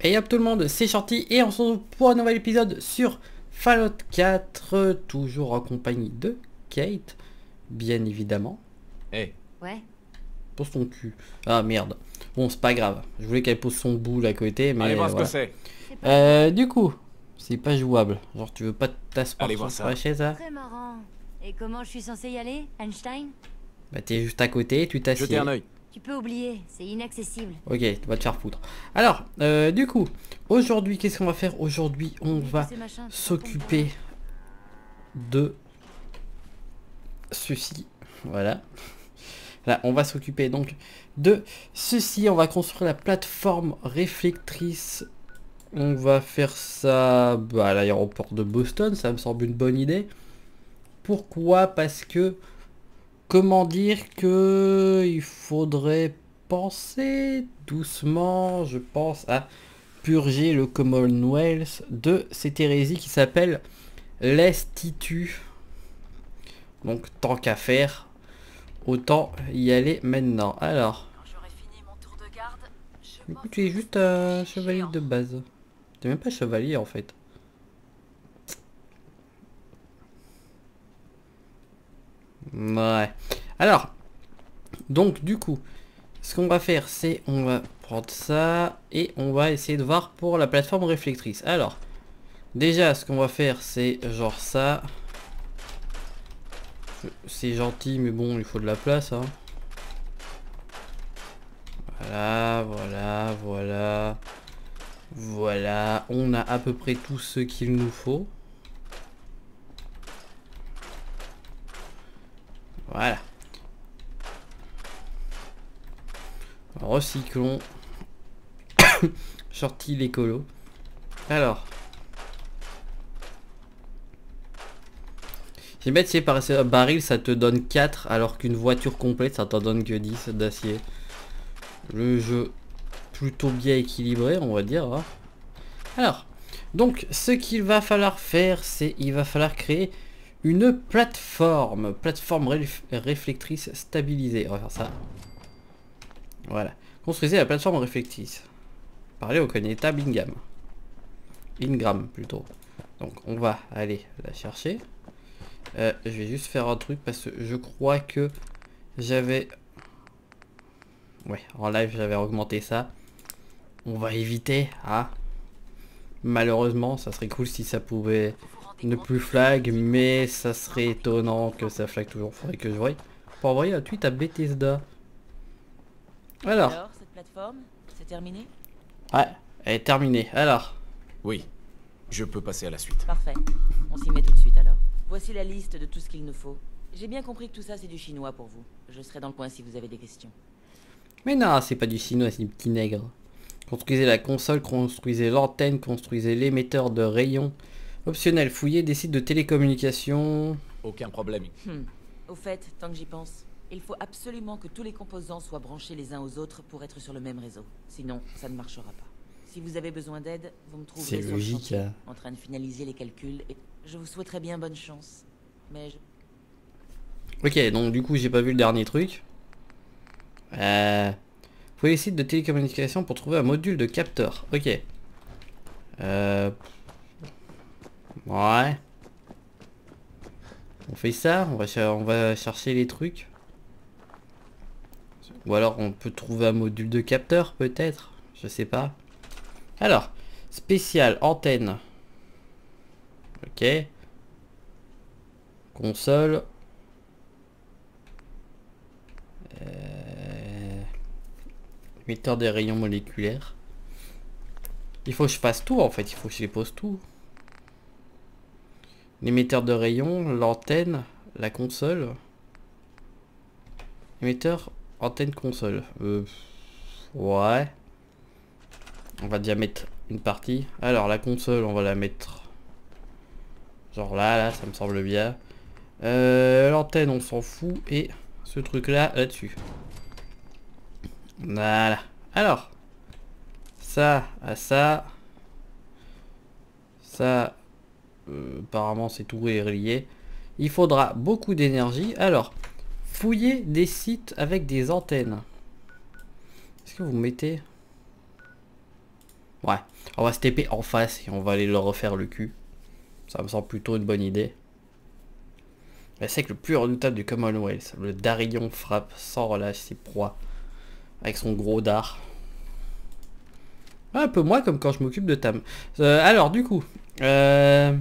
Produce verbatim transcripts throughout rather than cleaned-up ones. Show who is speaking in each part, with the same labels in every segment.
Speaker 1: Et hop tout le monde, c'est Shorty et on se retrouve pour un nouvel épisode sur Fallout quatre, toujours en compagnie de Kate, bien évidemment.
Speaker 2: Eh. Hey.
Speaker 3: Ouais.
Speaker 1: Pose ton cul. Ah merde. Bon, c'est pas grave. Je voulais qu'elle pose son boule à côté, mais
Speaker 2: Allez voir
Speaker 1: voilà.
Speaker 2: ce que c'est.
Speaker 1: Euh, du coup, c'est pas jouable. Genre, tu veux pas t'asseoir
Speaker 2: Allez
Speaker 1: sur
Speaker 2: voir ça.
Speaker 1: la chaise là?
Speaker 3: Très marrant. Et comment je suis censé y aller, Einstein?
Speaker 1: Bah t'es juste à côté, tu t'assieds.
Speaker 2: Jetez un œil.
Speaker 3: Tu peux oublier, c'est inaccessible.
Speaker 1: Ok, tu vas te faire foutre. Alors, euh, du coup, aujourd'hui, qu'est-ce qu'on va faire? Aujourd'hui, on va
Speaker 3: Ces machins, c'est pas
Speaker 1: s'occuper de ceci. Voilà. Là, on va s'occuper donc de ceci. On va construire la plateforme réflectrice. On va faire ça bah, à l'aéroport de Boston. Ça me semble une bonne idée. Pourquoi? Parce que... Comment dire que il faudrait penser doucement, je pense, à purger le Commonwealth de cette hérésie qui s'appelle l'Institut. Donc tant qu'à faire, autant y aller maintenant. Alors, écoute, tu es juste un chevalier de base. T'es même pas chevalier en fait. Ouais. Alors, donc du coup, ce qu'on va faire, c'est on va prendre ça et on va essayer de voir pour la plateforme réflectrice. Alors, déjà, ce qu'on va faire, c'est genre ça. C'est gentil, mais bon, il faut de la place. Hein. Voilà, voilà, voilà. Voilà, on a à peu près tout ce qu'il nous faut. Voilà. Recyclons. Shorty l'écolo. Alors. C'est bête, c'est par ce baril ça te donne quatre alors qu'une voiture complète ça t'en donne que dix d'acier. Le jeu plutôt bien équilibré on va dire. Hein. Alors. Donc ce qu'il va falloir faire c'est il va falloir créer une plateforme, plateforme réf réflectrice stabilisée. On va faire ça. Voilà. Construisez la plateforme réflectrice. Parlez au connétable Ingram. Ingram plutôt. Donc on va aller la chercher. Euh, je vais juste faire un truc parce que je crois que j'avais... Ouais, en live j'avais augmenté ça. On va éviter. Hein. Malheureusement, ça serait cool si ça pouvait... ne plus flag, mais ça serait étonnant que ça flag toujours. Faudrait que je voie pour envoyer un tweet à Bethesda. Alors,
Speaker 4: Alors, cette plateforme, c'est terminé?
Speaker 1: Ouais, elle est terminée. Alors,
Speaker 2: Oui. Je peux passer à la suite.
Speaker 4: Parfait. On s'y met tout de suite alors. Voici la liste de tout ce qu'il nous faut. J'ai bien compris que tout ça c'est du chinois pour vous. Je serai dans le coin si vous avez des questions.
Speaker 1: mais non, c'est pas du chinois, c'est du petit nègre. Construisez la console, construisez l'antenne, construisez l'émetteur de rayons. Optionnel, fouillez des sites de télécommunications.
Speaker 2: Aucun problème.
Speaker 4: Hmm. Au fait, tant que j'y pense, il faut absolument que tous les composants soient branchés les uns aux autres pour être sur le même réseau. Sinon, ça ne marchera pas. Si vous avez besoin d'aide, vous me trouverez
Speaker 1: C'est
Speaker 4: sur le
Speaker 1: logique,
Speaker 4: chantier,
Speaker 1: hein.
Speaker 4: en train de finaliser les calculs. Et je vous souhaiterais bien bonne chance. Mais je...
Speaker 1: Ok, donc du coup, j'ai pas vu le dernier truc. Euh... Fouillez les sites de télécommunications pour trouver un module de capteur. Ok. Euh... Ouais. On fait ça, on va, cher on va chercher les trucs. Ou alors on peut trouver un module de capteur peut-être. Je sais pas. Alors, spécial, antenne. Ok. Console. Euh... Émetteur des rayons moléculaires. Il faut que je fasse tout en fait, il faut que je les pose tout. L'émetteur de rayons, l'antenne, la console. Émetteur, antenne, console. Euh, ouais. On va déjà mettre une partie. Alors la console, on va la mettre genre là, là, ça me semble bien. Euh, l'antenne, on s'en fout. Et ce truc là, là-dessus. Voilà. Alors, ça à ça. Ça... Euh, apparemment c'est tout est relié. Il faudra beaucoup d'énergie. Alors, fouiller des sites avec des antennes. Est-ce que vous mettez Ouais, on va se taper en face et on va aller leur refaire le cul. Ça me semble plutôt une bonne idée. C'est que le plus redoutable du Commonwealth, le Darillon frappe sans relâche ses proies avec son gros dard. Un peu moins comme quand je m'occupe de Tam. Euh, alors du coup, euh...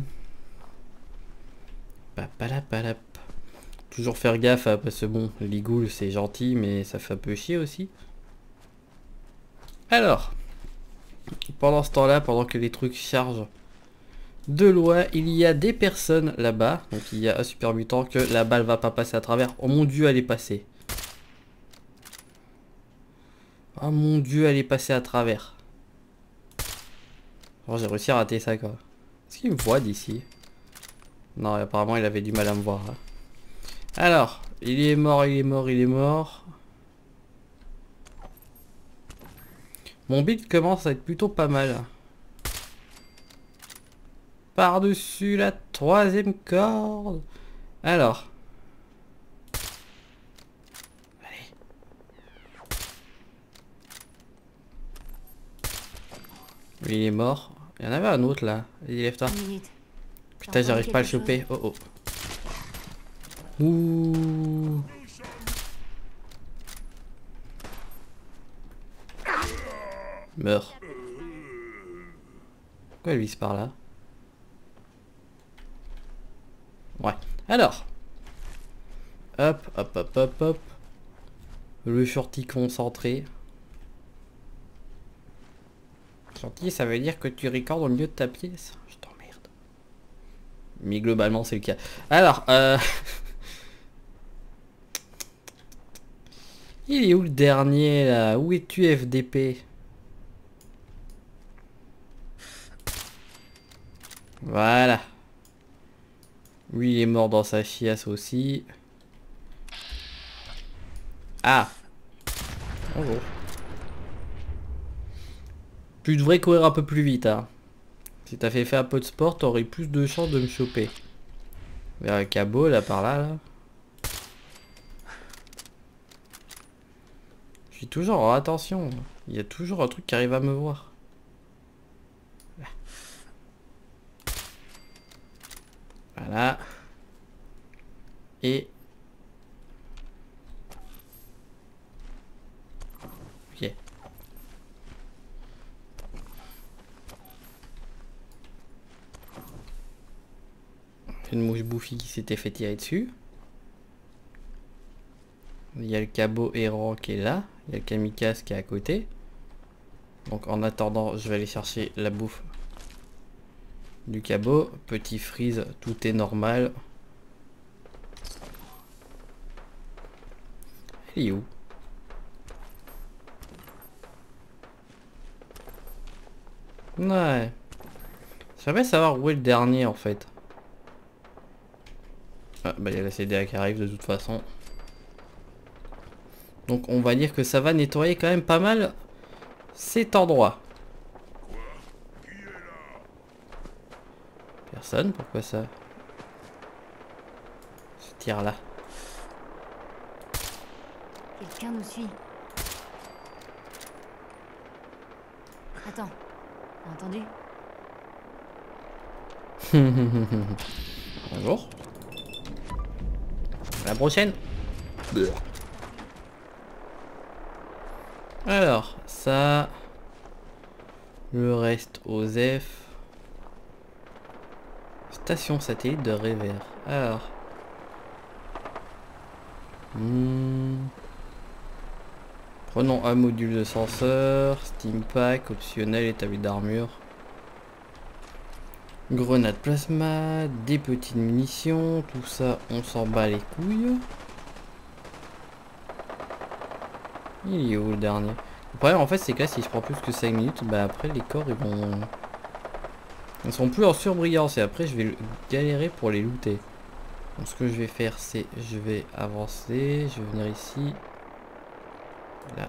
Speaker 1: Papalapalap. Toujours faire gaffe hein, parce que bon, les ghouls c'est gentil mais ça fait un peu chier aussi. Alors, pendant ce temps-là, pendant que les trucs chargent de loi, il y a des personnes là-bas. Donc il y a un super mutant que la balle va pas passer à travers. Oh mon dieu, elle est passée. Oh mon dieu, elle est passée à travers. Oh, j'ai réussi à rater ça quoi. Est-ce qu'il me voit d'ici? Non, apparemment il avait du mal à me voir. Hein. Alors, il est mort, il est mort, il est mort. Mon build commence à être plutôt pas mal. Par-dessus la troisième corde. Alors. Allez. Lui, il est mort. Il y en avait un autre là. Vas-y, lève-toi. Putain, j'arrive pas à le choper. Oh oh. Ouh. Meurs. Pourquoi elle vise par là? Ouais. Alors. Hop, hop, hop, hop, hop. Le shorty concentré. Shorty, ça veut dire que tu recordes au milieu de ta pièce. Je t'emmerde. Mais globalement, c'est le cas. Alors, euh... il est où le dernier, là? Où es-tu, F D P? Voilà. Lui, il est mort dans sa chiasse aussi. Ah. Bonjour. Tu devrais courir un peu plus vite, hein. Si t'as fait faire un peu de sport, t'aurais plus de chances de me choper. Vers un cabot, là, par là, là. Je suis toujours en attention. Il y a toujours un truc qui arrive à me voir. Voilà. Et... ok. Une mouche bouffie qui s'était fait tirer dessus. Il y a le cabot errant qui est là. Il y a le kamikaze qui est à côté. Donc en attendant, je vais aller chercher la bouffe du cabot. Petit freeze, tout est normal. Il est où? Ouais. J'aimerais savoir où est le dernier en fait. Ah bah il y a la C D A qui arrive de toute façon. Donc on va dire que ça va nettoyer quand même pas mal cet endroit. Personne, pourquoi ça? Ce tir là.
Speaker 3: Quelqu'un nous suit. Attends, t'as entendu?
Speaker 1: Bonjour. À la prochaine. Alors, ça... Le reste aux F. Station satellite de Révert. Alors... Hmm. Prenons un module de senseur, Steam Pack, optionnel, établi d'armure. Grenade plasma, des petites munitions, tout ça on s'en bat les couilles. Il est où le dernier? Le problème en fait c'est que là si je prends plus que cinq minutes, bah après les corps ils vont... Ils sont plus en surbrillance et après je vais galérer pour les looter. Donc ce que je vais faire c'est je vais avancer, je vais venir ici. Là.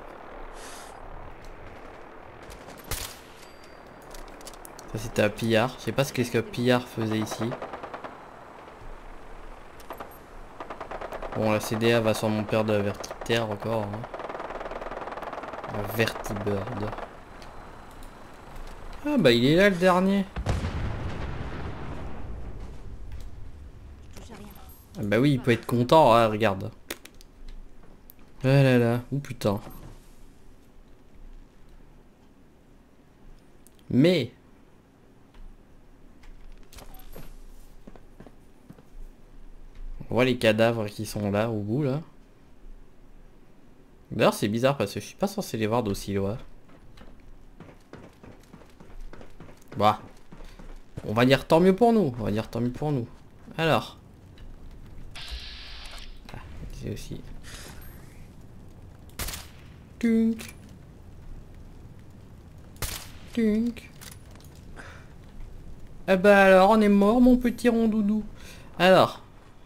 Speaker 1: Ça c'était un pillard. Je sais pas ce qu'est-ce qu'un pillard faisait ici. Bon la C D A va sûrement perdre de vertiterre encore. Hein. La vertibird. Ah bah il est là le dernier.
Speaker 3: Je touche à rien.
Speaker 1: Ah bah oui, il peut être content, hein, regarde. Ah là là, oh putain. Mais... on voit les cadavres qui sont là, au bout, là. D'ailleurs, c'est bizarre parce que je suis pas censé les voir d'aussi loin. Bah. On va dire tant mieux pour nous. On va dire tant mieux pour nous. Alors. Ah, c'est aussi... Tunk. Tunk. Ah bah alors, on est mort, mon petit rondoudou. Alors.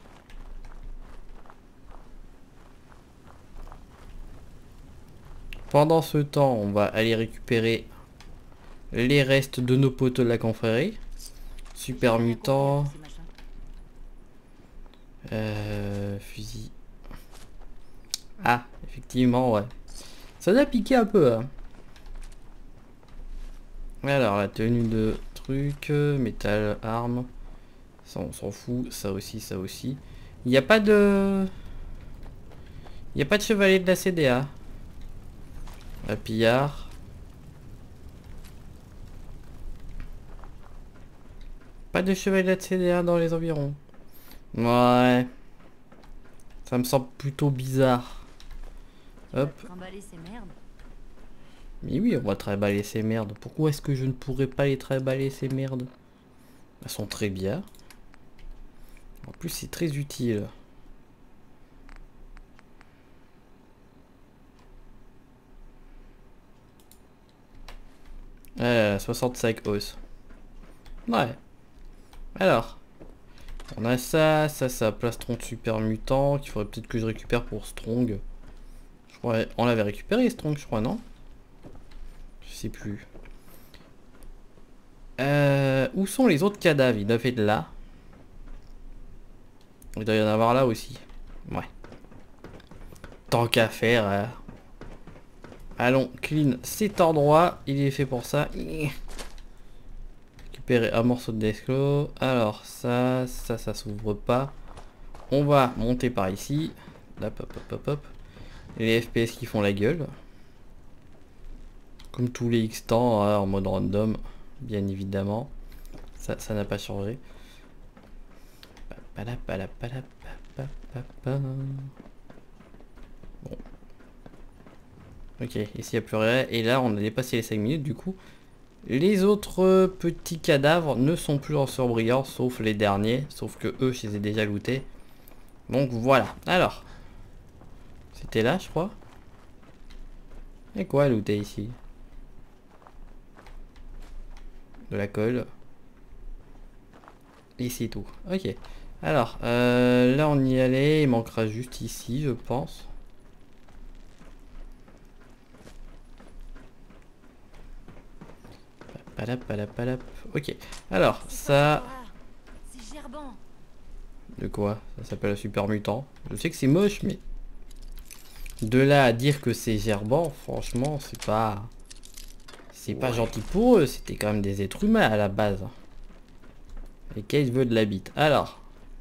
Speaker 1: Pendant ce temps, on va aller récupérer les restes de nos potes de la confrérie. Super mutant. Euh, fusil. Ah, effectivement, ouais. Ça doit piquer un peu, hein. Alors, la tenue de truc, métal, arme. Ça, on s'en fout. Ça aussi, ça aussi. Il n'y a pas de... Il n'y a pas de chevalier de la C D A. Un pillard. Pas de chevalier de la C D A dans les environs. Ouais. Ça me semble plutôt bizarre. Hop.
Speaker 3: Trimballer ces merdes.
Speaker 1: Mais oui, on va trimballer ces merdes. Pourquoi est-ce que je ne pourrais pas les trimballer ces merdes? Elles sont très bien. En plus, c'est très utile. Euh, soixante-cinq os. Ouais. Alors. On a ça, ça, ça, plastron de super mutant, qu'il faudrait peut-être que je récupère pour Strong. Je crois, on l'avait récupéré Strong, je crois, non? Je sais plus. Euh, où sont les autres cadavres? Il doit être là. Il doit y en avoir là aussi. Ouais. Tant qu'à faire. Hein. Allons, clean cet endroit. Il est fait pour ça. Récupérer un morceau de desclos. Alors, ça, ça, ça s'ouvre pas. On va monter par ici. Hop, hop, hop, hop, hop. Les F P S qui font la gueule. Comme tous les X temps, hein, en mode random. Bien évidemment. Ça, ça n'a pas changé. Bon. Ok, ici il n'y a plus rien. Et là, on a dépassé les cinq minutes. Du coup, les autres petits cadavres ne sont plus en surbrillant, sauf les derniers. Sauf que eux, je les ai déjà lootés. Donc voilà. Alors. C'était là, je crois. Et quoi looter ici? De la colle. Ici tout. Ok. Alors, euh, là on y allait. Il manquera juste ici, je pense. Palap, palap, palap. Ok. Alors, ça...
Speaker 3: C'est gerbant.
Speaker 1: De quoi? Ça s'appelle un super mutant. Je sais que c'est moche, mais... De là à dire que c'est gerbant, franchement, c'est pas... C'est pas gentil pour eux. C'était quand même des êtres humains à la base. Et Case veut de la bite. Alors...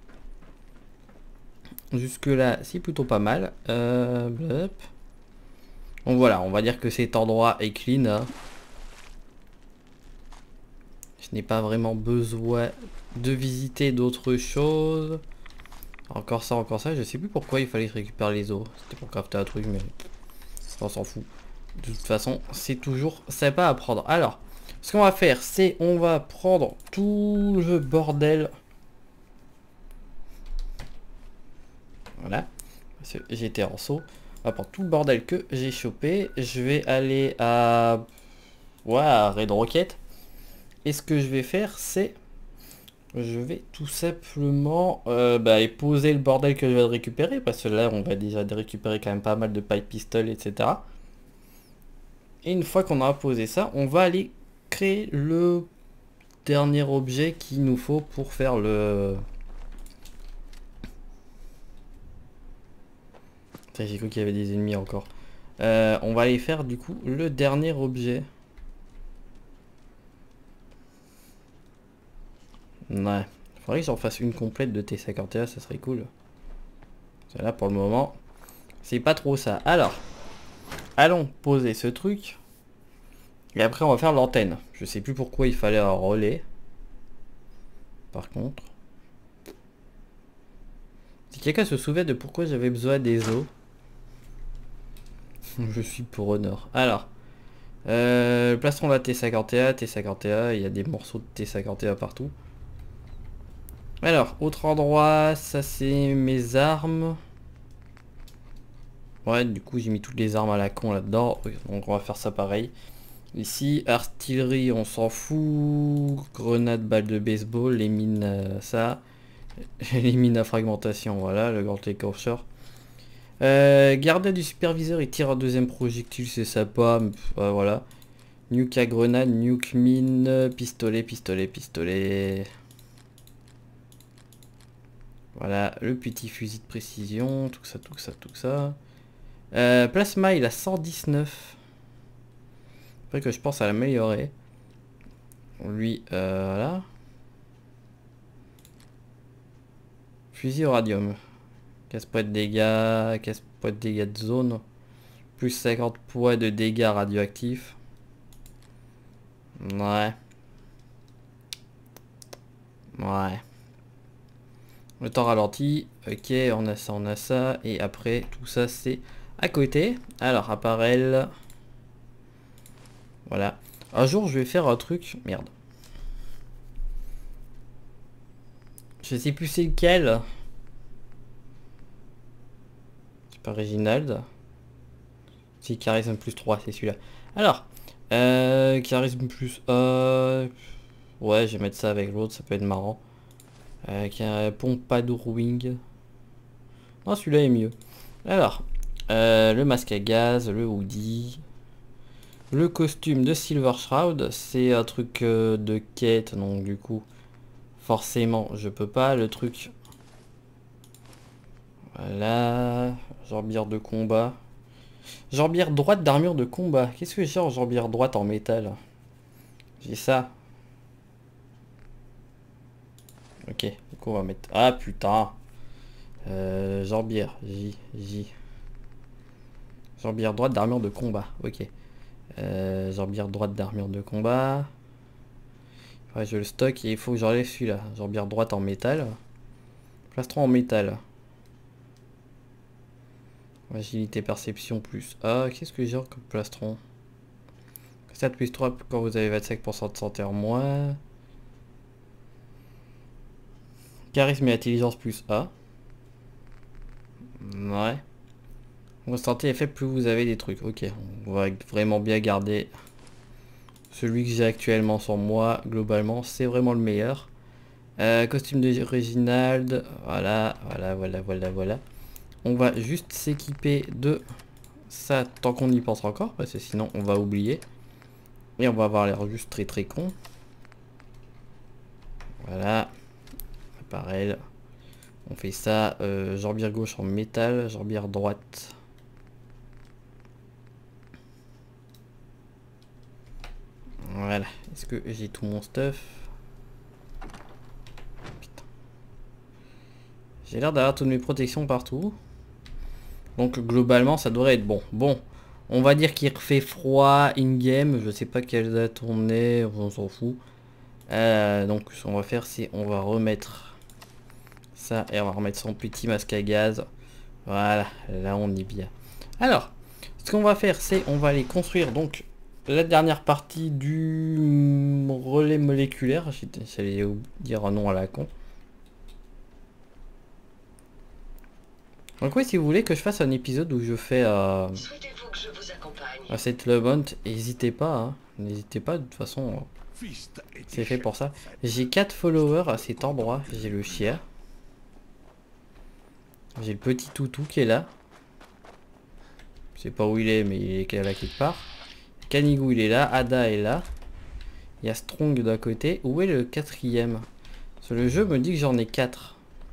Speaker 1: Jusque là, c'est plutôt pas mal. Euh, blop. Donc voilà, on va dire que cet endroit est clean. Hein. Je n'ai pas vraiment besoin de visiter d'autres choses. Encore ça, encore ça. Je sais plus pourquoi il fallait récupérer les os. C'était pour crafter un truc, mais on s'en fout. De toute façon, c'est toujours sympa à prendre. Alors, ce qu'on va faire, c'est on va prendre tout le bordel. Voilà. Parce que j'étais en saut. On va prendre tout le bordel que j'ai chopé. Je vais aller à... Ouais, à Red Rocket. Et ce que je vais faire, c'est... Je vais tout simplement euh, bah, poser le bordel que je vais récupérer. Parce que là, on va déjà récupérer quand même pas mal de pipe pistol, et cetera. Et une fois qu'on aura posé ça, on va aller créer le dernier objet qu'il nous faut pour faire le... J'ai cru qu'il y avait des ennemis encore. Euh, on va aller faire du coup le dernier objet. Ouais. Faudrait que j'en fasse une complète de T cinquante et un, ça serait cool. Là pour le moment, c'est pas trop ça. Alors, allons poser ce truc. Et après on va faire l'antenne. Je sais plus pourquoi il fallait un relais. Par contre. Si quelqu'un se souvient de pourquoi j'avais besoin des os. Je suis pour honneur. Alors. Euh, plaçons la T cinquante et un. T cinquante et un. Il y a des morceaux de T cinquante et un partout. Alors, autre endroit. Ça c'est mes armes. Ouais, du coup j'ai mis toutes les armes à la con là-dedans. Donc on va faire ça pareil. Ici, artillerie, on s'en fout. Grenade, balle de baseball, les mines, euh, ça. Les mines à fragmentation, voilà, le grand écorcheur. Euh, gardien du superviseur, il tire un deuxième projectile, c'est sympa. Euh, voilà. Nuke à grenade, nuke mine, pistolet, pistolet, pistolet. Voilà, le petit fusil de précision, tout ça, tout ça, tout ça. Euh, plasma, il a cent dix-neuf. Après que je pense à l'améliorer. Lui, euh, voilà. Fusil au radium. quinze points de dégâts, quinze points de dégâts de zone. Plus cinquante points de dégâts radioactifs. Ouais. Ouais. Le temps ralenti. Ok, on a ça, on a ça. Et après, tout ça, c'est à côté. Alors, appareil. Voilà. Un jour, je vais faire un truc. Merde. Je sais plus c'est lequel. C'est pas Reginald. Si, charisme plus trois, c'est celui-là. Alors. Euh, charisme plus un. Ouais, je vais mettre ça avec l'autre, ça peut être marrant. Euh, qui a un Pompadour Wing. Non, celui-là est mieux. Alors. Euh, le masque à gaz, le hoodie. Le costume de Silver Shroud, c'est un truc euh, de quête, donc du coup, forcément, je peux pas. Le truc, voilà, jambière de combat, jambière droite d'armure de combat. Qu'est-ce que j'ai en jambière droite en métal? J'ai ça. Ok, du coup on va mettre. Ah putain, euh, jambière, J, J, jambière droite d'armure de combat. Ok. Euh, jambière droite d'armure de combat. Ouais, je le stocke et il faut que j'enlève celui-là. Jambière droite en métal. Plastron en métal. Agilité perception plus A. Qu'est-ce que j'ai comme plastron? sept plus trois quand vous avez vingt-cinq pour cent de santé en moins. Charisme et intelligence plus A. Ouais. Votre santé est faible plus vous avez des trucs. Ok, on va vraiment bien garder celui que j'ai actuellement sur moi. Globalement, c'est vraiment le meilleur. Euh, costume de Reginald. Voilà, voilà, voilà, voilà, voilà. On va juste s'équiper de ça tant qu'on y pense encore. Parce que sinon, on va oublier. Et on va avoir l'air juste très très con. Voilà. Pareil. On fait ça. Euh, jambière gauche en métal. Jambière droite. Voilà. Est-ce que j'ai tout mon stuff? J'ai l'air d'avoir toutes mes protections partout. Donc globalement ça devrait être bon. Bon. On va dire qu'il refait froid in-game. Je sais pas quelle date on est. On s'en fout. Euh, donc ce qu'on va faire c'est on va remettre ça. Et on va remettre son petit masque à gaz. Voilà. Là on est bien. Alors. Ce qu'on va faire c'est on va aller construire donc la dernière partie du relais moléculaire. J'allais dire un nom à la con. Donc oui, si vous voulez que je fasse un épisode où je fais euh,
Speaker 5: Souhaitez-vous que je vous accompagne?
Speaker 1: à cette Levant, n'hésitez pas, hein. N'hésitez pas, de toute façon, euh, c'est fait pour ça. J'ai quatre followers à cet endroit. J'ai le chien. J'ai le petit toutou qui est là. Je sais pas où il est, mais il est là quelque part. Kanigou il est là, Ada est là. Il y a Strong d'un côté. Où est le quatrième? Parce que le jeu me dit que j'en ai quatre.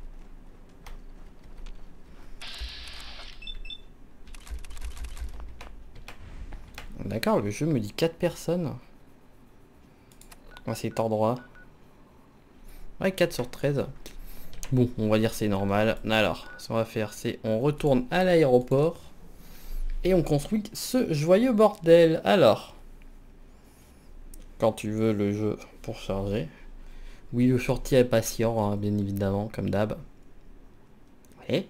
Speaker 1: D'accord, le jeu me dit quatre personnes. À cet endroit. Ouais, quatre sur treize. Bon, on va dire c'est normal. Alors, ce qu'on va faire, c'est on retourne à l'aéroport. Et on construit ce joyeux bordel. Alors, quand tu veux le jeu pour charger. Oui, le shorty est patient, hein, bien évidemment, comme d'hab. Et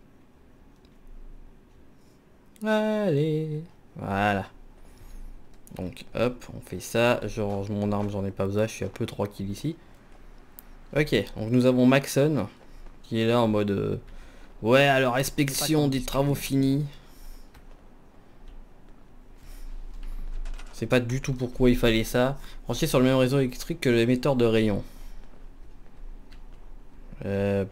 Speaker 1: allez, voilà. Donc hop, on fait ça. Je range mon arme, j'en ai pas besoin, je suis un peu tranquille ici. Ok, donc nous avons Maxon qui est là en mode euh, ouais, alors inspection des travaux finis. C'est pas du tout pourquoi il fallait ça. Brancher sur le même réseau électrique que l'émetteur de rayons. Euh...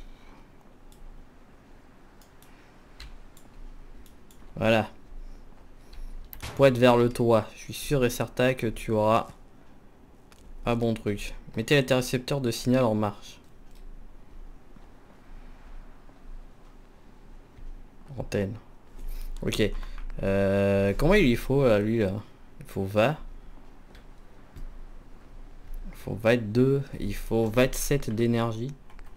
Speaker 1: Voilà. Pointe vers le toit. Je suis sûr et certain que tu auras un bon truc. Mettez l'intercepteur de signal en marche. Antenne. Ok. Euh, comment il lui faut là, lui là? Il faut vingt. Il faut vingt-deux. Il faut vingt-sept d'énergie.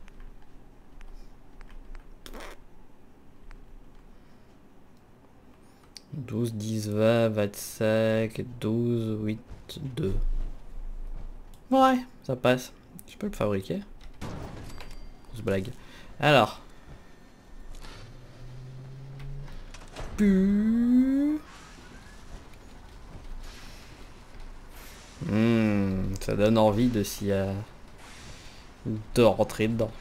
Speaker 1: douze, dix, vingt, vingt-cinq, douze, huit, deux. Ouais, ça passe. Je peux le fabriquer. Grosse blague. Alors. Mmh, ça donne envie de s'y euh, de rentrer dedans.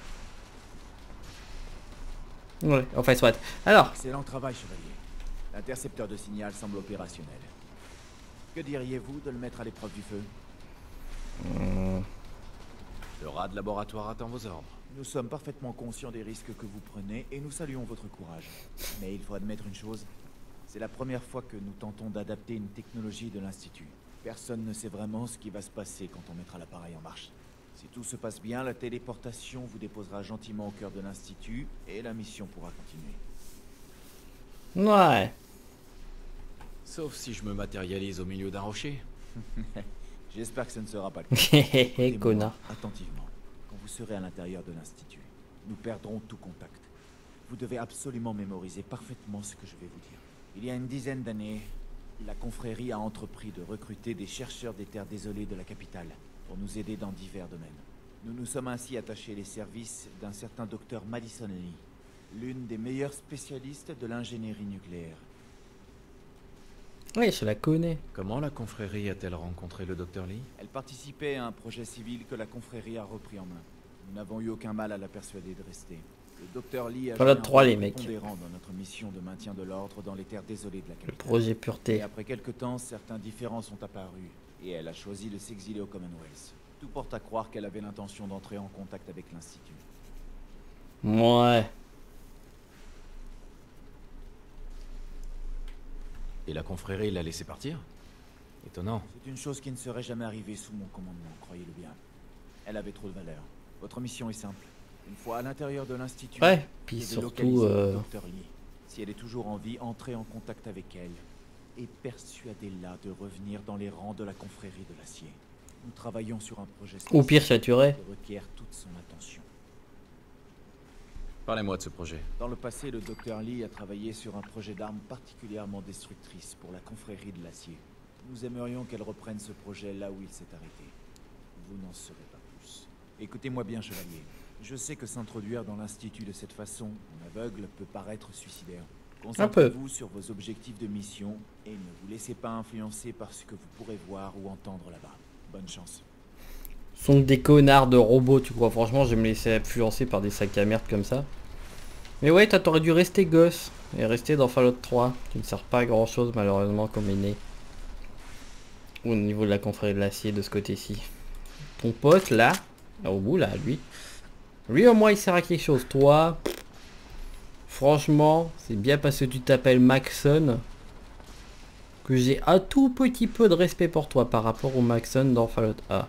Speaker 1: Ouais, enfin soit. Alors.
Speaker 6: Excellent travail, chevalier. L'intercepteur de signal semble opérationnel. Que diriez-vous de le mettre à l'épreuve du feu?
Speaker 1: Mmh.
Speaker 2: Le rat de laboratoire attend vos ordres.
Speaker 6: Nous sommes parfaitement conscients des risques que vous prenez et nous saluons votre courage. Mais il faut admettre une chose, c'est la première fois que nous tentons d'adapter une technologie de l'Institut. Personne ne sait vraiment ce qui va se passer quand on mettra l'appareil en marche. Si tout se passe bien, la téléportation vous déposera gentiment au cœur de l'Institut et la mission pourra continuer.
Speaker 1: Ouais.
Speaker 2: Sauf si je me matérialise au milieu d'un rocher.
Speaker 6: J'espère que ce ne sera pas le cas.
Speaker 1: Hehehe,
Speaker 6: Écoutez-moi
Speaker 1: connard.
Speaker 6: attentivement. Quand vous serez à l'intérieur de l'Institut, nous perdrons tout contact. Vous devez absolument mémoriser parfaitement ce que je vais vous dire. Il y a une dizaine d'années, la confrérie a entrepris de recruter des chercheurs des terres désolées de la capitale pour nous aider dans divers domaines. Nous nous sommes ainsi attachés les services d'un certain docteur Madison Lee, l'une des meilleures spécialistes de l'ingénierie nucléaire.
Speaker 1: Oui, je la connais.
Speaker 2: Comment la confrérie a-t-elle rencontré le docteur Lee?
Speaker 6: Elle participait à un projet civil que la confrérie a repris en main. Nous n'avons eu aucun mal à la persuader de rester. Le docteur Lee a
Speaker 1: Voilà
Speaker 6: joué un
Speaker 1: trois,
Speaker 6: rôle
Speaker 1: les mecs.
Speaker 6: prépondérant dans notre mission de maintien de l'ordre dans les terres désolées de la
Speaker 1: Le
Speaker 6: capitale.
Speaker 1: projet
Speaker 6: Et
Speaker 1: pureté.
Speaker 6: après quelque temps, certains différends sont apparus, et elle a choisi de s'exiler au Commonwealth. Tout porte à croire qu'elle avait l'intention d'entrer en contact avec l'Institut.
Speaker 1: Ouais.
Speaker 2: Et la confrérie l'a laissé partir? Étonnant.
Speaker 6: C'est une chose qui ne serait jamais arrivée sous mon commandement, croyez-le bien. Elle avait trop de valeur. Votre mission est simple. Une fois à l'intérieur de l'Institut,
Speaker 1: Ouais, puis
Speaker 6: vous devez
Speaker 1: surtout,
Speaker 6: localiser le
Speaker 1: euh,
Speaker 6: docteur Lee. Si elle est toujours en vie, entrez en contact avec elle et persuadez-la de revenir dans les rangs de la confrérie de l'acier. Nous travaillons sur un projet
Speaker 1: Au pire,
Speaker 6: spécial
Speaker 1: ça tuerait.
Speaker 6: qui requiert toute son attention.
Speaker 2: Parlez-moi de ce projet.
Speaker 6: Dans le passé, le docteur Lee a travaillé sur un projet d'arme particulièrement destructrice pour la confrérie de l'acier. Nous aimerions qu'elle reprenne ce projet là où il s'est arrêté. Vous n'en saurez pas plus. Écoutez-moi bien, chevalier. Je sais que s'introduire dans l'Institut de cette façon, en aveugle, peut paraître suicidaire. Concentrez-vous sur vos objectifs de mission et ne vous laissez pas influencer par ce que vous pourrez voir ou entendre là-bas. Bonne chance.
Speaker 1: Sont des connards de robots, tu crois. Franchement, je vais me laisser influencer par des sacs à merde comme ça. Mais ouais, toi, t'aurais dû rester gosse. Et rester dans Fallout trois. Qui ne sert pas à grand chose, malheureusement, comme aîné. Au niveau de la confrérie de l'acier, de ce côté-ci. Ton pote, là. Là, au bout, là, lui. Lui, au moins, il sert à quelque chose. Toi, franchement, c'est bien parce que tu t'appelles Maxon que j'ai un tout petit peu de respect pour toi par rapport au Maxon dans Fallout un.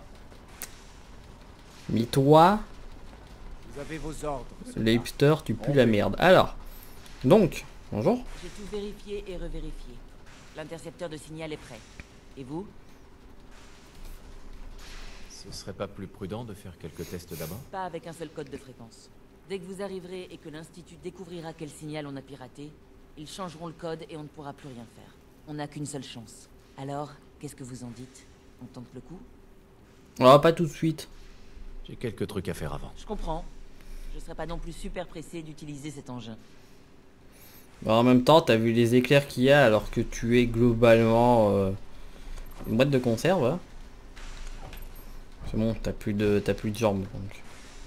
Speaker 1: Mais toi,
Speaker 6: Vous avez vos ordres.
Speaker 1: les hipsters, tu pues la merde. Alors, donc, bonjour.
Speaker 4: J'ai tout vérifié et revérifié. L'intercepteur de signal est prêt. Et vous?
Speaker 2: Ce serait pas plus prudent de faire quelques tests d'abord?
Speaker 4: Pas avec un seul code de fréquence. Dès que vous arriverez et que l'Institut découvrira quel signal on a piraté, ils changeront le code et on ne pourra plus rien faire. On n'a qu'une seule chance. Alors, qu'est-ce que vous en dites? On tente le coup?
Speaker 1: Oh, pas tout de suite.
Speaker 2: J'ai quelques trucs à faire avant.
Speaker 4: Je comprends. Je serais pas non plus super pressé d'utiliser cet engin.
Speaker 1: Bah, en même temps, t'as vu les éclairs qu'il y a alors que tu es globalement euh, une boîte de conserve. Hein. C'est bon, t'as plus de t'as plus de jambes. Donc.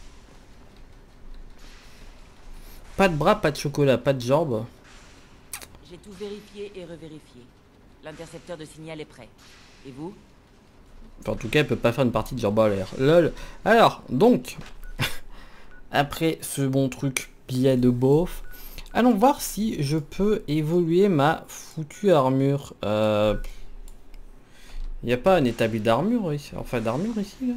Speaker 1: Pas de bras, pas de chocolat, pas de jambes.
Speaker 4: J'ai tout vérifié et revérifié. L'intercepteur de signal est prêt. Et vous?
Speaker 1: Enfin, en tout cas, elle peut pas faire une partie de jambes à l'air. Lol. Alors, donc, après ce bon truc billet de beauf, allons voir si je peux évoluer ma foutue armure. Euh... Il n'y a pas un établi d'armure ici. Enfin, d'armure ici, là.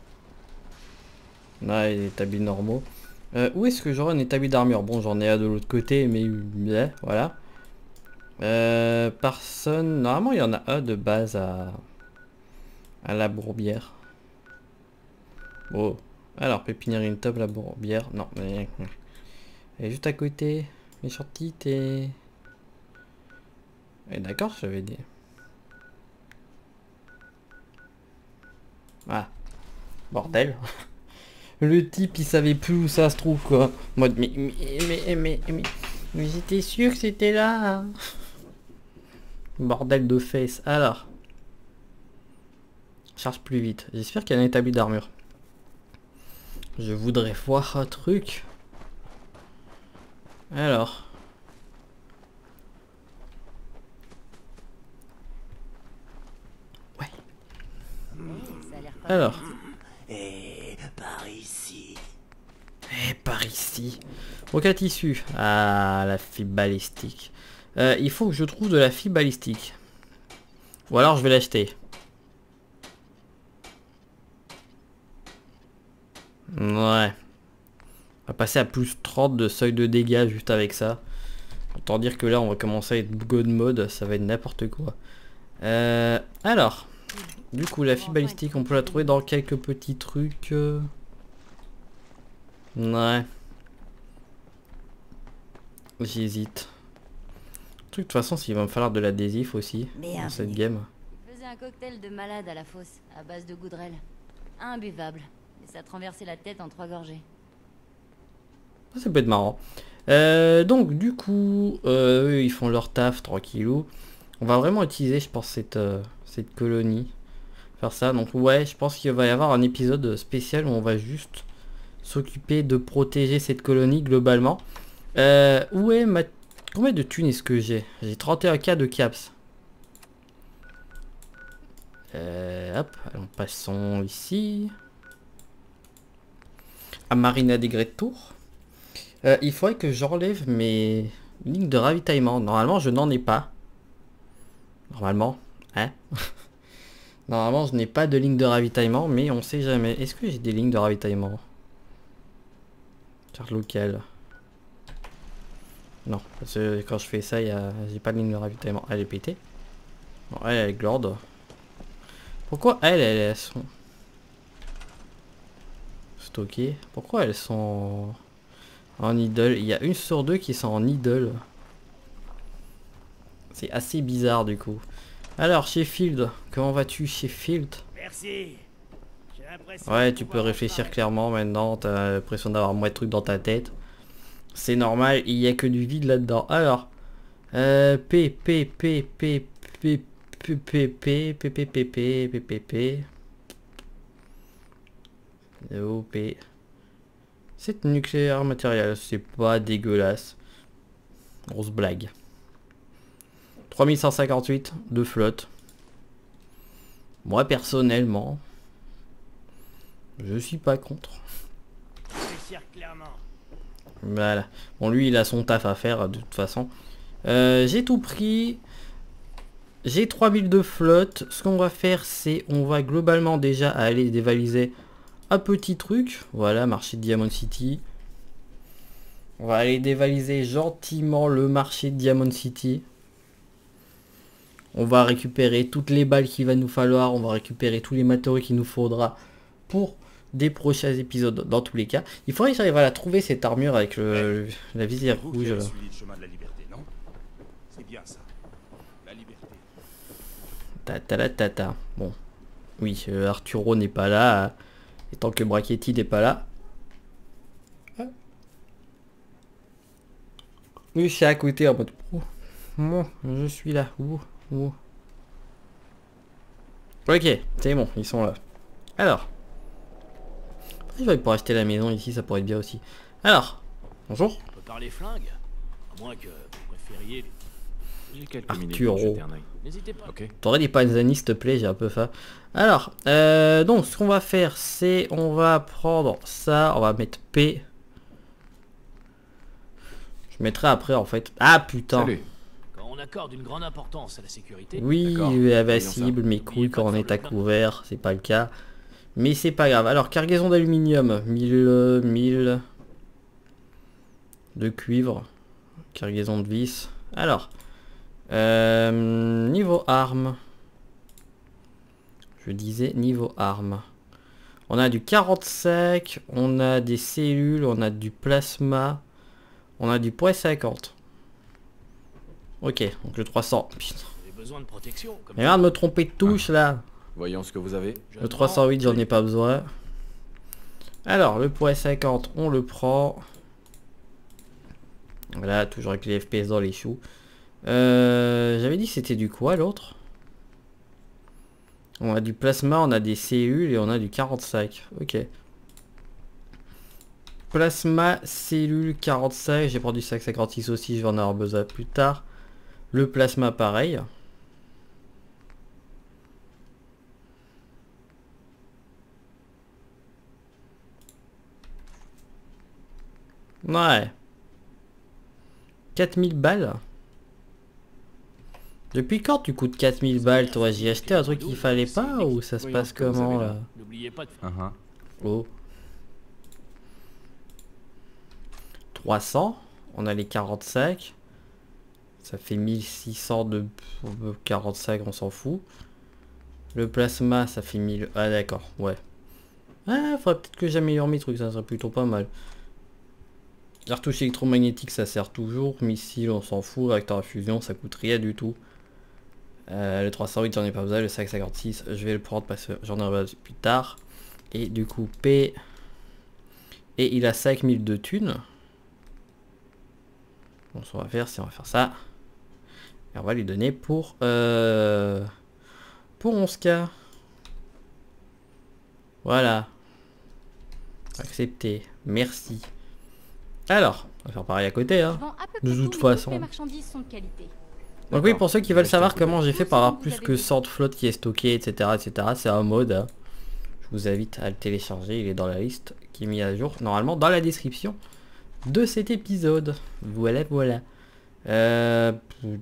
Speaker 1: Non, il y a des établis normaux. Euh, où est-ce que j'aurai un établi d'armure? Bon, j'en ai un de l'autre côté, mais ouais, voilà. Euh, personne. Normalement, il y en a un de base à, à la Bourbière. Oh. Alors, pépinière top, la Bourbière. Non, mais. Elle est juste à côté. Mais sortie, t'es. Eh, d'accord, j'avais dit. Ah. Bordel. Le type, il savait plus où ça se trouve, quoi. Moi, mais, mais, mais, mais, mais, mais j'étais sûr que c'était là. Bordel de fesses. Alors. Charge plus vite. J'espère qu'il y a un établi d'armure. Je voudrais voir un truc. Alors. Ouais.
Speaker 3: Ça a l'air pas
Speaker 1: Alors.
Speaker 6: Et par ici.
Speaker 1: Et par ici. Aucun tissu. Ah, la fibre balistique. Euh, il faut que je trouve de la fibre balistique. Ou alors je vais l'acheter. Ouais. On va passer à plus trente de seuil de dégâts juste avec ça. Autant dire que là on va commencer à être god mode. Ça va être n'importe quoi. Euh, alors. Du coup la fibre balistique on peut la trouver dans quelques petits trucs. Euh... Ouais. J'hésite. De toute façon, s'il va me falloir de l'adhésif aussi dans cette game.
Speaker 3: Il faisait un cocktail de malade à la fosse, à base de goudrelle. Imbuvable. Et ça te renversait la tête en trois gorgées.
Speaker 1: Ça peut être marrant. Euh, donc, du coup, euh, eux, ils font leur taf tranquillou. On va vraiment utiliser, je pense, cette, euh, cette colonie. Faire ça. Donc, ouais, je pense qu'il va y avoir un épisode spécial où on va juste s'occuper de protéger cette colonie globalement. Euh, où est ma... Combien de thunes est-ce que j'ai? J'ai trente et un K de caps. Euh, hop, allons, passons ici. À Marina des Grès de Tours. Euh, il faudrait que j'enlève mes lignes de ravitaillement. Normalement, je n'en ai pas. Normalement, hein. Normalement, je n'ai pas de ligne de ravitaillement, mais on sait jamais. Est-ce que j'ai des lignes de ravitaillement? Carte locale. Non, parce que quand je fais ça, j'ai pas de ligne de ravitaillement. Elle est pétée. Bon, elle, elle est glorde. Pourquoi elles, elles, elles sont stockées? Pourquoi elles sont en idle? Il y a une sur deux qui sont en idle. C'est assez bizarre du coup. Alors, Sheffield, comment vas-tu, Sheffield?
Speaker 7: Merci.
Speaker 1: Ouais, tu peux réfléchir clairement maintenant. T'as l'impression d'avoir moins de trucs dans ta tête. C'est normal, il n'y a que du vide là-dedans. Alors, euh, P, P, P, P, P, P, P, P, P, P, P, P, P, P, P, O, P. C'est nucléaire matériel, c'est pas dégueulasse. Grosse blague. trois mille cent cinquante-huit de flotte. Moi, personnellement, je suis pas contre. Voilà. Bon, lui, il a son taf à faire, de toute façon. Euh, j'ai tout pris. J'ai trois mille de flotte. Ce qu'on va faire, c'est... On va globalement déjà aller dévaliser un petit truc. Voilà, marché de Diamond City. On va aller dévaliser gentiment le marché de Diamond City. On va récupérer toutes les balles qu'il va nous falloir. On va récupérer tous les matériaux qu'il nous faudra pour des prochains épisodes dans tous les cas. Il faudrait que j'arrive à la trouver cette armure avec le, la visière
Speaker 7: Vous
Speaker 1: rouge
Speaker 7: qui avez
Speaker 1: là.
Speaker 7: suivi le chemin de la liberté, non? C'est bien ça. La liberté.
Speaker 1: Ta ta la ta ta. Bon. Oui, euh, Arturo n'est pas là. euh, Et tant que Brachetti n'est pas là. Ah. Oui, c'est à côté en mode. Oh, moi, je suis là. Oh, oh. Ok, c'est bon, ils sont là. Alors. Je vais pour acheter la maison ici, ça pourrait être bien aussi. Alors. Bonjour.
Speaker 2: On peut parler flingue. À moins que vous préfériez...
Speaker 6: J'ai quelques
Speaker 1: Arturo.
Speaker 6: minutes pour jeter un œil.
Speaker 2: N'hésitez pas.
Speaker 6: Ok.
Speaker 1: T'aurais des panzani s'il te plaît, j'ai un peu faim. Alors, euh, donc ce qu'on va faire, c'est on va prendre ça, on va mettre P. Je mettrai après en fait. Ah putain.
Speaker 6: Salut.
Speaker 2: Quand on accorde une grande importance à la sécurité...
Speaker 1: Oui,
Speaker 6: D'accord,
Speaker 1: invincible,
Speaker 6: voyons
Speaker 1: mes
Speaker 2: ça.
Speaker 1: couilles quand on
Speaker 2: N'oubliez
Speaker 1: est
Speaker 2: pas
Speaker 1: à
Speaker 2: de faire le
Speaker 1: couvert, c'est pas le cas. Mais c'est pas grave. Alors, cargaison d'aluminium, mille, mille. De cuivre. Cargaison de vis. Alors, euh, niveau armes. Je disais niveau armes. On a du quarante-cinq, on a des cellules, on a du plasma, on a du point cinquante. Ok, donc le trois cents. Putain.
Speaker 2: Vous avez besoin de protection. Comme
Speaker 1: Mais merde de me tromper de touche là.
Speaker 6: Voyons ce que vous avez.
Speaker 2: je
Speaker 1: Le
Speaker 2: prends-
Speaker 1: trois cent huit, j'en ai pas besoin. Alors, le point cinquante, on le prend. Voilà, toujours avec les F P S dans les choux. Euh, J'avais dit c'était du quoi l'autre? On a du plasma, on a des cellules et on a du quarante-cinq. Ok. Plasma, cellules, quarante-cinq. J'ai pris du cinq cinquante-six aussi, je vais en avoir besoin plus tard. Le plasma, pareil. Ouais. quatre mille balles. Depuis quand tu coûtes quatre mille balles toi? J'ai acheté un truc qu'il fallait pas ou ça se
Speaker 6: Voyons
Speaker 1: passe
Speaker 6: ce que vous
Speaker 1: comment
Speaker 6: avez
Speaker 1: là?
Speaker 6: là.
Speaker 2: N'oubliez pas de...
Speaker 6: Uh-huh.
Speaker 1: Oh. trois cents. On a les quarante-cinq. Ça fait mille six cents de quarante-cinq, on s'en fout. Le plasma, ça fait mille... Ah d'accord, ouais. Ah, faudrait peut-être que j'améliore mes trucs, ça serait plutôt pas mal. Cartouche électromagnétique, ça sert toujours. Missile, on s'en fout. Réacteur à fusion, ça coûte rien du tout. Euh, le trois cent huit, j'en ai pas besoin. Le cinq cinquante-six, je vais le prendre parce que j'en ai besoin plus tard. Et du coup, P. Et il a cinq mille de thunes. Bon, ce qu'on va faire, c'est on va faire ça. Et on va lui donner pour... Euh, pour onze K. Voilà. Accepté. Merci. Alors, on va faire pareil à côté, hein.
Speaker 3: Je vends à peu
Speaker 1: De
Speaker 3: près
Speaker 1: toute
Speaker 3: tout,
Speaker 1: façon.
Speaker 3: toutes les marchandises sont de qualité.
Speaker 1: Donc oui, pour ceux qui veulent
Speaker 6: Je vais
Speaker 1: savoir
Speaker 6: jeter un coup
Speaker 1: comment j'ai fait pour avoir plus que
Speaker 3: Vous
Speaker 1: cent de flotte qui est stocké, et cetera, et cetera, c'est un mode. hein. Je vous invite à le télécharger, il est dans la liste qui est mis à jour, normalement dans la description de cet épisode. Voilà, voilà. Euh...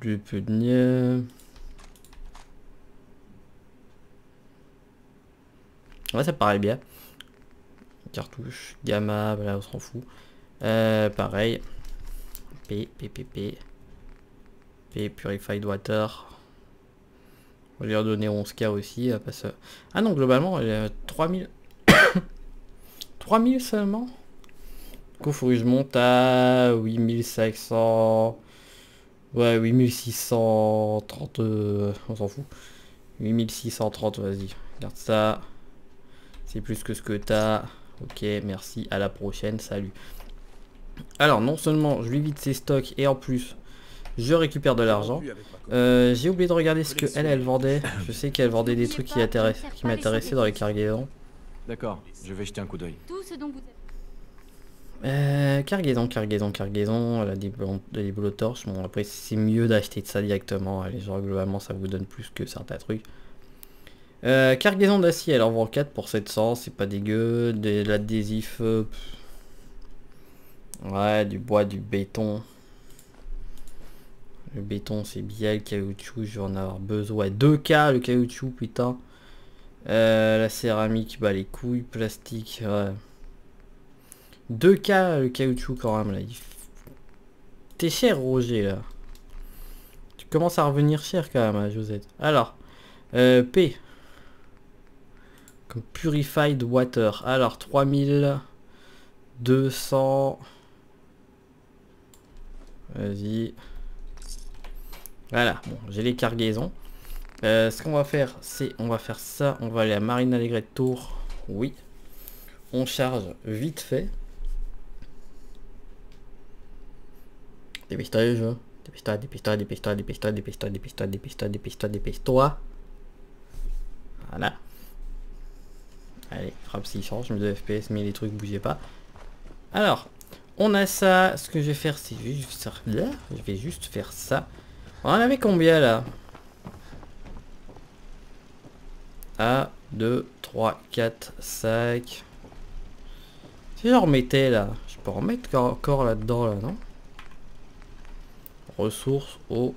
Speaker 1: Ouais, ça paraît bien. Cartouche, gamma, voilà, on s'en fout. Euh, pareil. P, P, P, P. P, Purified Water. On va lui redonner onze K aussi. Parce... Ah non, globalement, elle est trois mille. trois mille seulement. Du coup, faut que je monte à huit mille cinq cents. Ouais, huit mille six cent trente. Euh, on s'en fout. huit mille six cent trente, vas-y. Regarde ça. C'est plus que ce que t'as. Ok, merci. À la prochaine. Salut. Alors, non seulement je lui vide ses stocks et en plus, je récupère de l'argent. Euh, J'ai oublié de regarder ce que elle, elle vendait. Je sais qu'elle vendait des trucs qui, intéress- qui m'intéressaient dans les cargaisons.
Speaker 6: D'accord, je vais jeter un coup d'œil.
Speaker 3: Tout ce dont vous avez...
Speaker 1: Euh, cargaison, cargaison, cargaison. Elle a des, blon- des blowtorches. Bon, après, c'est mieux d'acheter de ça directement. Les gens, globalement, ça vous donne plus que certains trucs. Euh, cargaison d'acier, elle en vend quatre pour sept cents. C'est pas dégueu. De l'adhésif. Euh, ouais, du bois, du béton. Le béton, c'est bien. Le caoutchouc, je vais en avoir besoin. deux K le caoutchouc, putain. Euh, la céramique, bah les couilles. Plastique, ouais. deux K le caoutchouc quand même là. Il... T'es cher Roger là. Tu commences à revenir cher quand même hein, Josette. Alors. Euh, P. Comme Purified Water. Alors, trois mille deux cents. Vas-y. Voilà, bon, j'ai les cargaisons. Euh, ce qu'on va faire, c'est, on va faire ça. On va aller à Marina Alegre Tour. Oui. On charge vite fait. Dépêche-toi le jeu. Dépêche-toi, dépêche-toi, dépêche-toi, dépêche-toi, dépêche-toi, dépêche-toi, dépêche-toi, dépêche-toi, dépêche-toi. Voilà. Allez, frappe s'il change, mais de F P S, mais les trucs bougeaient pas. Alors, on a ça. Ce que je vais faire, c'est juste ça. Là, je vais juste faire ça. On en avait combien là? un, deux, trois, quatre, cinq. Si je remettais là, je peux remettre encore là-dedans là, non? Ressources, eau.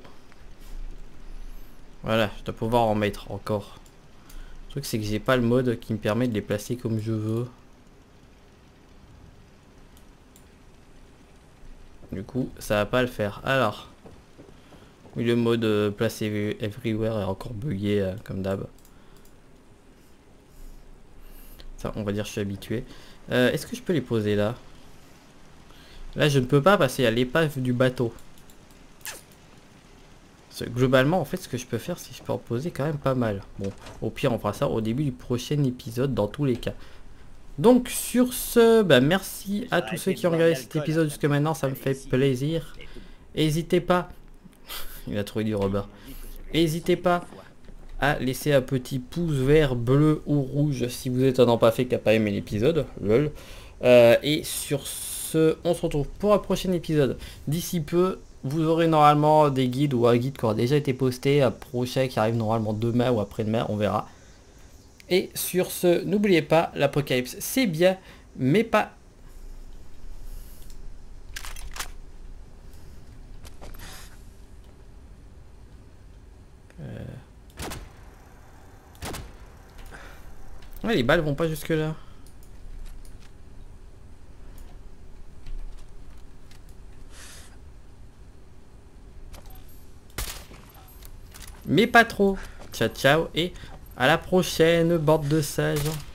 Speaker 1: Voilà, je dois pouvoir en mettre encore. Le truc c'est que j'ai pas le mode qui me permet de les placer comme je veux. Du coup, ça va pas le faire. Alors, oui, le mode euh, placer everywhere est encore bugué euh, comme d'hab. Ça, on va dire, je suis habitué. Euh, Est-ce que je peux les poser là? Là, je ne peux pas passer à l'épave du bateau. Globalement, en fait, ce que je peux faire, c'est que je peux en poser quand même pas mal. Bon, au pire, on fera ça au début du prochain épisode, dans tous les cas. Donc, sur ce, bah, merci à tous ceux qui ont regardé cet épisode jusque maintenant, ça me fait plaisir. N'hésitez pas, il a trouvé du Robert. N'hésitez pas à laisser un petit pouce vert, bleu ou rouge si vous êtes un empaffé qui n'a pas aimé l'épisode. Lol. Euh, et sur ce, on se retrouve pour un prochain épisode. D'ici peu, vous aurez normalement des guides ou un guide qui aura déjà été posté, un prochain qui arrive normalement demain ou après-demain, on verra. Et sur ce, n'oubliez pas, l'apocalypse c'est bien, mais pas... Euh... Ouais, les balles vont pas jusque là. Mais pas trop. Ciao ciao et à la prochaine, bande de sages.